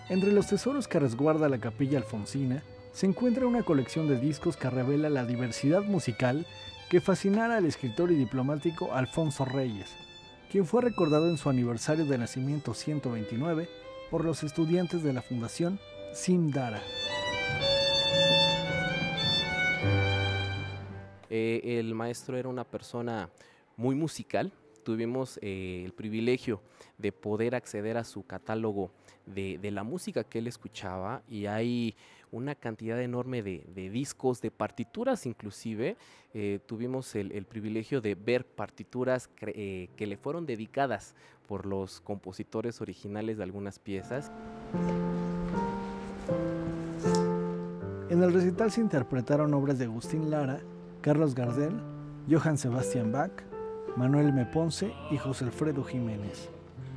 Entre los tesoros que resguarda la Capilla Alfonsina se encuentra una colección de discos que revela la diversidad musical que fascinara al escritor y diplomático Alfonso Reyes, quien fue recordado en su aniversario de nacimiento 129 por los estudiantes de la Fundación Sim Dara. El maestro era una persona muy musical. Tuvimos el privilegio de poder acceder a su catálogo de la música que él escuchaba, y hay una cantidad enorme de discos, de partituras inclusive. Tuvimos el privilegio de ver partituras que le fueron dedicadas por los compositores originales de algunas piezas. En el recital se interpretaron obras de Agustín Lara, Carlos Gardel, Johann Sebastian Bach, Manuel M. Ponce y José Alfredo Jiménez.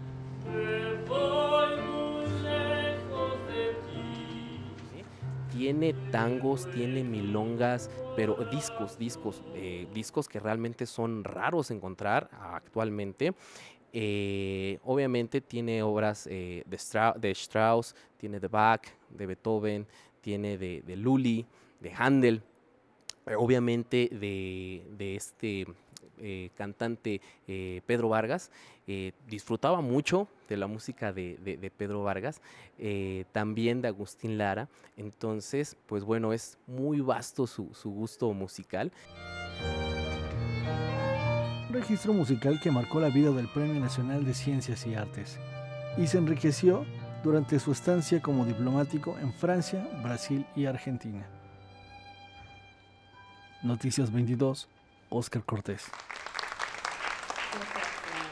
Tiene tangos, tiene milongas, pero discos que realmente son raros encontrar actualmente. Obviamente tiene obras de Strauss, tiene de Bach, de Beethoven, tiene de Lully, de Handel. Obviamente de este cantante Pedro Vargas. Disfrutaba mucho de la música de Pedro Vargas, también de Agustín Lara. Entonces, pues bueno, es muy vasto su gusto musical. Un registro musical que marcó la vida del Premio Nacional de Ciencias y Artes y se enriqueció durante su estancia como diplomático en Francia, Brasil y Argentina. Noticias 22, Óscar Cortés.